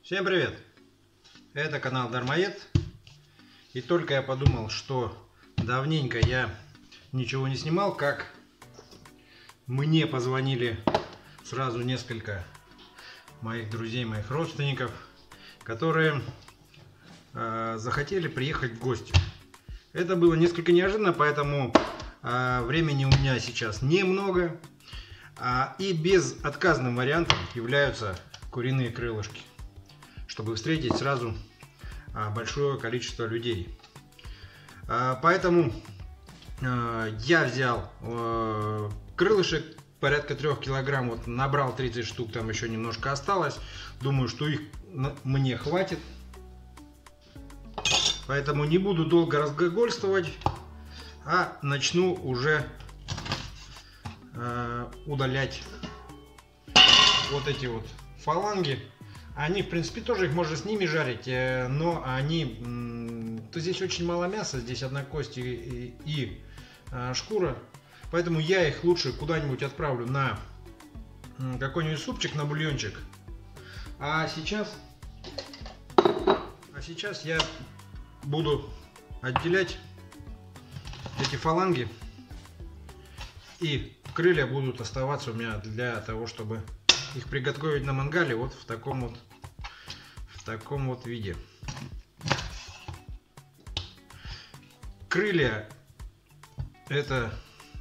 Всем привет! Это канал Дармоед. И только я подумал, что давненько я ничего не снимал, как мне позвонили сразу несколько моих друзей, моих родственников, которые захотели приехать в гости. Это было несколько неожиданно, поэтому времени у меня сейчас немного. И безотказным вариантом являются куриные крылышки, чтобы встретить сразу большое количество людей. Поэтому я взял крылышек порядка 3 килограмм, вот набрал 30 штук, там еще немножко осталось. Думаю, что их мне хватит. Поэтому не буду долго разглагольствовать, а начну уже удалять вот эти вот фаланги. Они, в принципе, тоже их можно с ними жарить, но они... То здесь очень мало мяса, здесь одна кость и шкура. Поэтому я их лучше куда-нибудь отправлю на какой-нибудь супчик, на бульончик. А сейчас я буду отделять эти фаланги. И крылья будут оставаться у меня для того, чтобы их приготовить на мангале вот в таком вот виде. Крылья это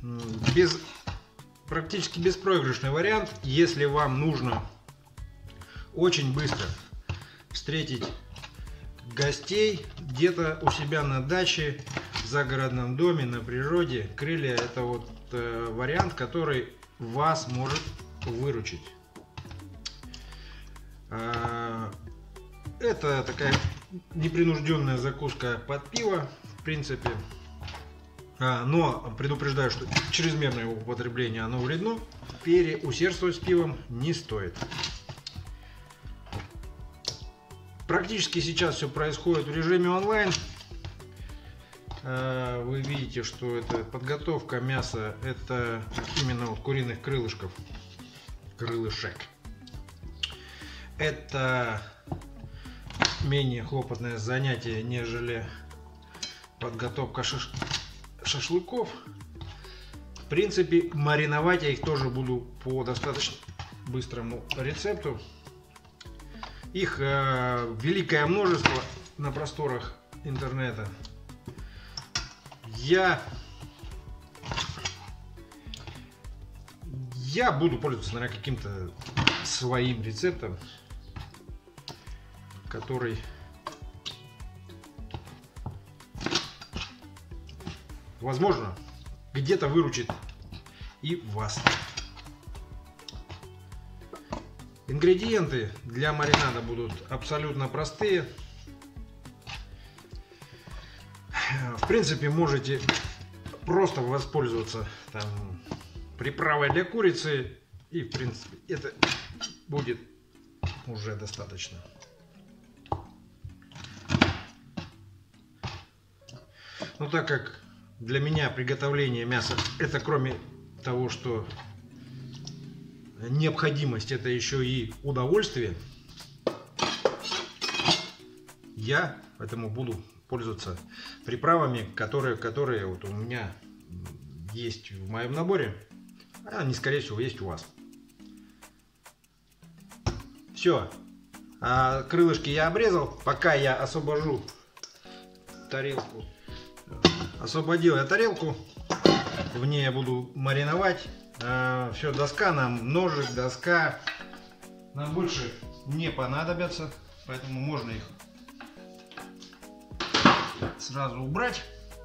практически беспроигрышный вариант, если вам нужно очень быстро встретить гостей где-то у себя на даче, в загородном доме, на природе. Крылья это вот вариант, который вас может выручить. Это такая непринужденная закуска под пиво, в принципе. Но предупреждаю, что чрезмерное его употребление оно вредно. Переусердствовать с пивом не стоит. Практически сейчас все происходит в режиме онлайн. Вы видите, что это подготовка мяса, это именно вот куриных крылышков, крылышек. Это менее хлопотное занятие, нежели подготовка шашлыков. В принципе, мариновать я их тоже буду по достаточно быстрому рецепту. Их великое множество на просторах интернета. Я буду пользоваться, наверное, каким-то своим рецептом, который возможно где-то выручит и вас. Ингредиенты для маринада будут абсолютно простые. В принципе, можете просто воспользоваться там приправой для курицы, и в принципе это будет уже достаточно. Но так как для меня приготовление мяса это, кроме того, что необходимость, это еще и удовольствие, я поэтому буду пользоваться приправами, которые вот у меня есть в моем наборе, а они, скорее всего, есть у вас. Все, крылышки я обрезал. Пока я освобожу тарелку, освободил я тарелку, в ней я буду мариновать. Все, доска нам, ножик, доска нам больше не понадобятся, поэтому можно их сразу убрать.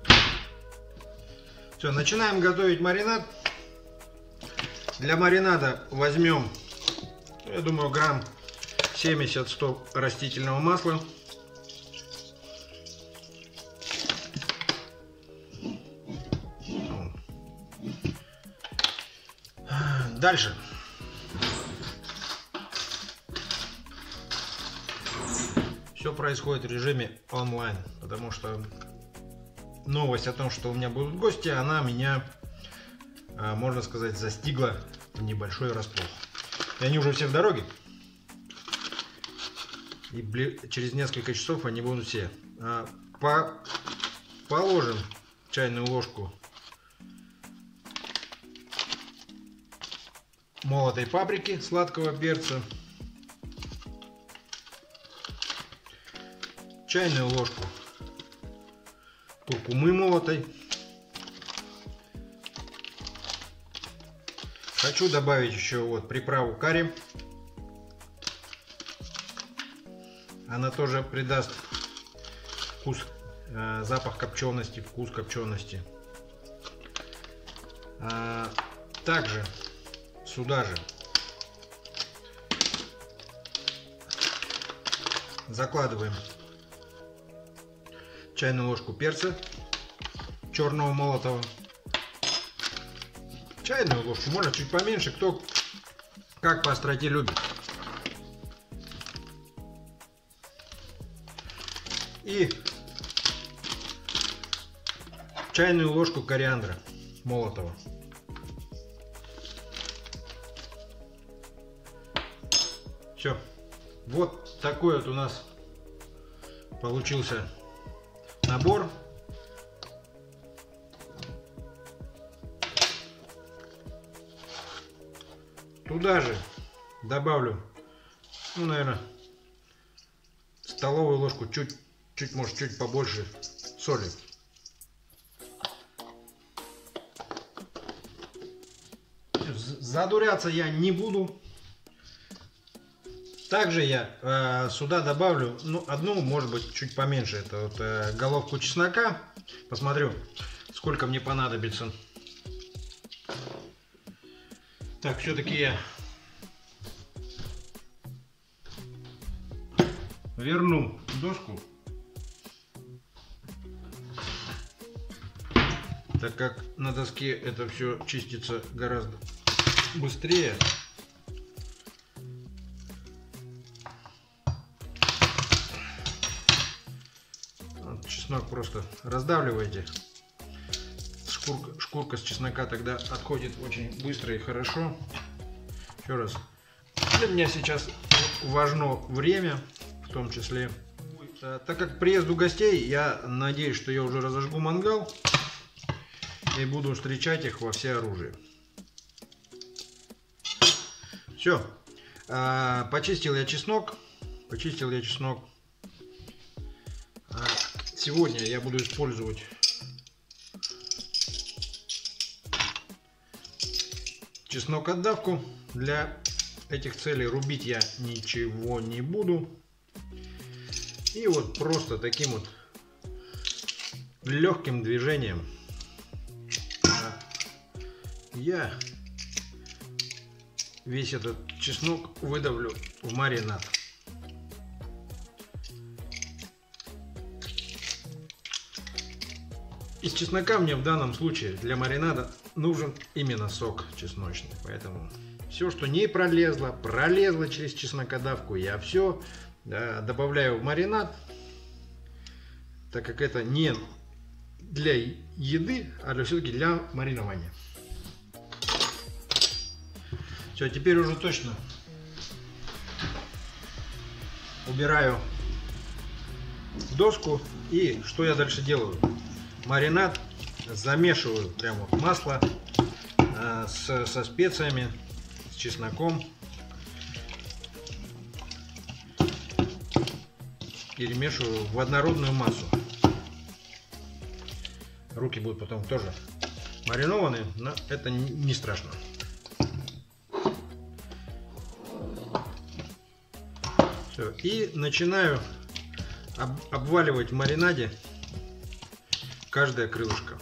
Все, начинаем готовить маринад. Для маринада возьмем, я думаю, грамм 70-100 растительного масла. Дальше все происходит в режиме онлайн, потому что новость о том, что у меня будут гости, она меня, можно сказать, застигла в небольшой врасплох. И они уже все в дороге. И через несколько часов они будут все. Положим чайную ложку молотой паприки, сладкого перца, чайную ложку куркумы молотой. Хочу добавить еще вот приправу карри. Она тоже придаст вкус, запах копчености, вкус копчености. Также сюда же закладываем чайную ложку перца черного молотого. Чайную ложку, можно чуть поменьше, кто как по остроте любит. И чайную ложку кориандра молотого. Все. Вот такой вот у нас получился набор. Туда же добавлю, ну, наверное, столовую ложку, чуть, может, чуть побольше соли. Задуряться я не буду. Также я сюда добавлю, ну, одну, может быть, чуть поменьше. Это вот головку чеснока. Посмотрю, сколько мне понадобится. Так, все-таки я верну доску, так как на доске это все чистится гораздо быстрее. Вот, чеснок просто раздавливаете. Шкурка с чеснока тогда отходит очень быстро и хорошо. Еще раз. Для меня сейчас важно время, в том числе. Так как к приезду гостей, я надеюсь, что я уже разожгу мангал и буду встречать их во всеоружии. Все. Почистил я чеснок. Сегодня я буду использовать чеснок-отдавку. Для этих целей рубить я ничего не буду. И вот просто таким вот легким движением я весь этот чеснок выдавлю в маринад. Из чеснока мне в данном случае для маринада нужен именно сок чесночный. Поэтому все, что не пролезло через чеснокодавку, я все добавляю в маринад, так как это не для еды, а все-таки для маринования. Все, теперь уже точно убираю доску. И что я дальше делаю? Маринад замешиваю прямо вот масло со специями, с чесноком. Перемешиваю в однородную массу. Руки будут потом тоже маринованы, но это не страшно. Все, и начинаю обваливать в маринаде каждое крылышко.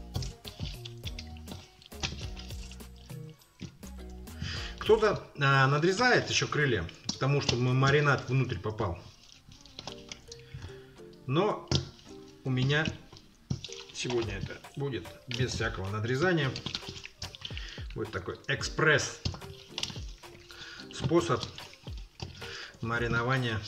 Кто-то надрезает еще крылья, потому что маринад внутрь попал. Но у меня сегодня это будет без всякого надрезания. Вот такой экспресс способ маринования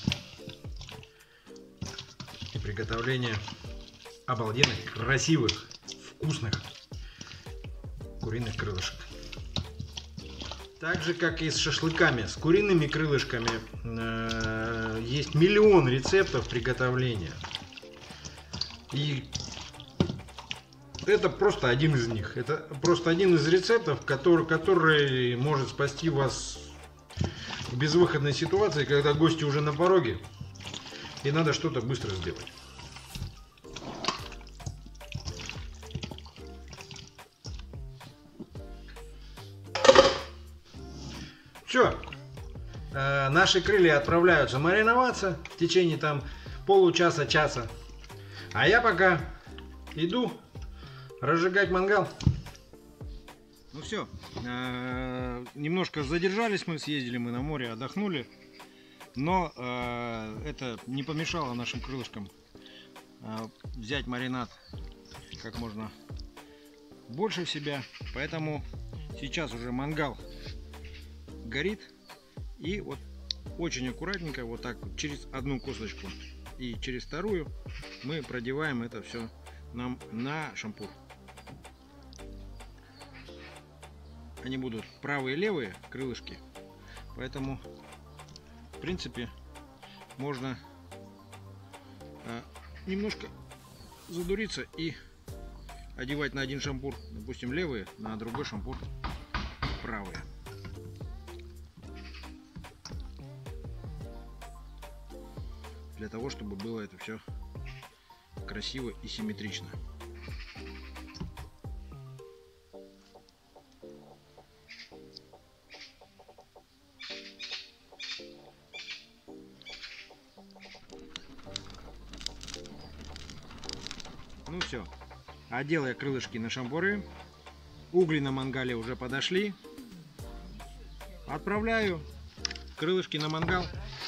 и приготовления обалденных, красивых, вкусных куриных крылышек. Так же, как и с шашлыками, с куриными крылышками, есть миллион рецептов приготовления. И это просто один из них. Это просто один из рецептов, который может спасти вас в безвыходной ситуации, когда гости уже на пороге и надо что-то быстро сделать. Все, наши крылья отправляются мариноваться в течение там получаса-часа. А я пока иду разжигать мангал. Ну все, немножко задержались мы, съездили мы на море, отдохнули. Но это не помешало нашим крылышкам взять маринад как можно больше в себя. Поэтому сейчас уже мангал горит, и вот очень аккуратненько вот так вот через одну косточку и через вторую мы продеваем это все нам на шампур. Они будут правые и левые крылышки, поэтому в принципе можно немножко задуриться и одевать на один шампур, допустим, левые, на другой шампур правые. Для того, чтобы было это все красиво и симметрично. Ну все, одел я крылышки на шампуры, угли на мангале уже подошли, отправляю крылышки на мангал.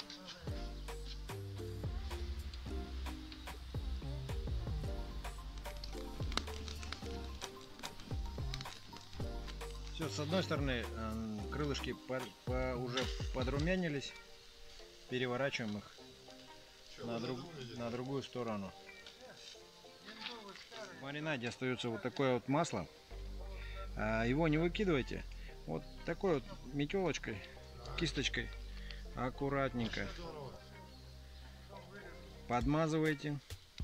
Все, с одной стороны крылышки уже подрумянились, переворачиваем их на другую сторону. В маринаде остается вот такое вот масло, его не выкидывайте, вот такой вот метелочкой, кисточкой аккуратненько подмазываете,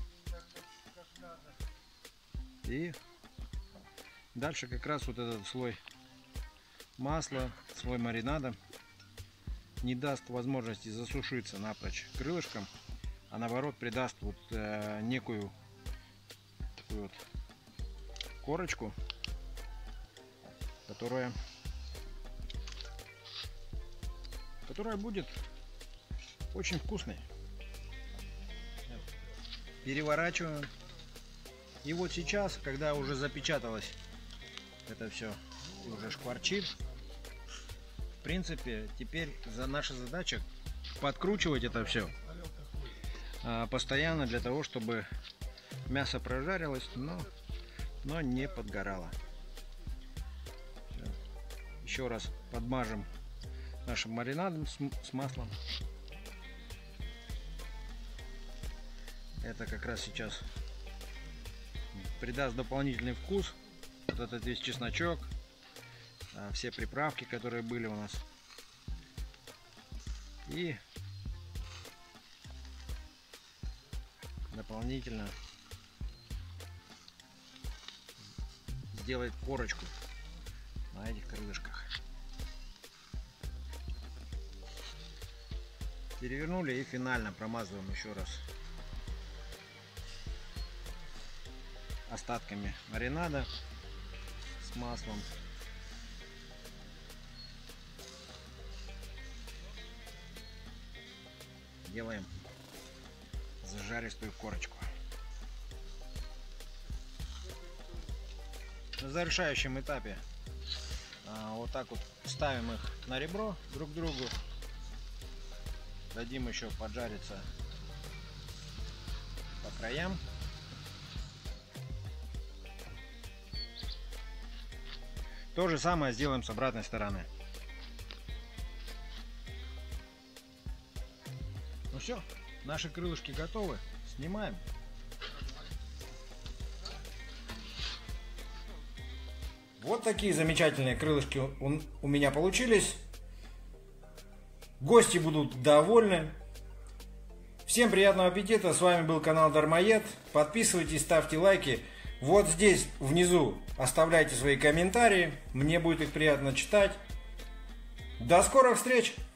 и дальше как раз вот этот слой масла, слой маринада не даст возможности засушиться напрочь крылышкам, а наоборот придаст вот некую такую вот корочку, которая будет очень вкусной. Переворачиваем. И вот сейчас, когда уже запечаталось это все, уже шкварчит, в принципе, теперь наша задача подкручивать это все постоянно, для того, чтобы мясо прожарилось, но не подгорало. Еще раз подмажем нашим маринадом с маслом. Это как раз сейчас придаст дополнительный вкус. Вот этот весь чесночок, все приправки, которые были у нас. И дополнительно сделает корочку на этих крылышках. Перевернули и финально промазываем еще раз остатками маринада с маслом. Делаем зажаристую корочку. На завершающем этапе вот так вот ставим их на ребро друг к другу. Дадим еще поджариться по краям. То же самое сделаем с обратной стороны. Ну все, наши крылышки готовы. Снимаем. Вот такие замечательные крылышки у меня получились. Гости будут довольны. Всем приятного аппетита. С вами был канал Дармоед. Подписывайтесь, ставьте лайки. Вот здесь внизу оставляйте свои комментарии. Мне будет их приятно читать. До скорых встреч!